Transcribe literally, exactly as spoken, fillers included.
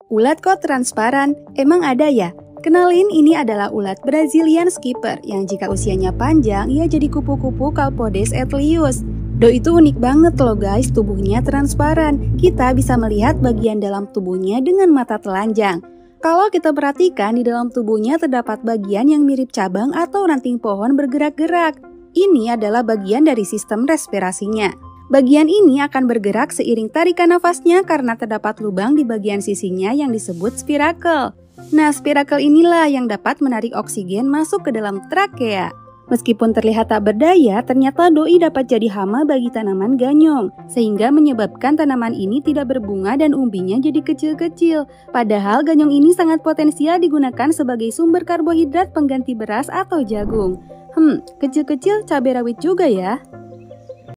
Ulat kok transparan? Emang ada ya? Kenalin, ini adalah ulat Brazilian skipper yang jika usianya panjang, ia jadi kupu-kupu Calpodes etlius. Do itu unik banget loh guys, tubuhnya transparan. Kita bisa melihat bagian dalam tubuhnya dengan mata telanjang. Kalau kita perhatikan, di dalam tubuhnya terdapat bagian yang mirip cabang atau ranting pohon bergerak-gerak. Ini adalah bagian dari sistem respirasinya. Bagian ini akan bergerak seiring tarikan nafasnya karena terdapat lubang di bagian sisinya yang disebut spirakel. Nah, spirakel inilah yang dapat menarik oksigen masuk ke dalam trakea. Meskipun terlihat tak berdaya, ternyata doi dapat jadi hama bagi tanaman ganyong, sehingga menyebabkan tanaman ini tidak berbunga dan umbinya jadi kecil-kecil. Padahal ganyong ini sangat potensial digunakan sebagai sumber karbohidrat pengganti beras atau jagung. Hmm, kecil-kecil cabai rawit juga ya.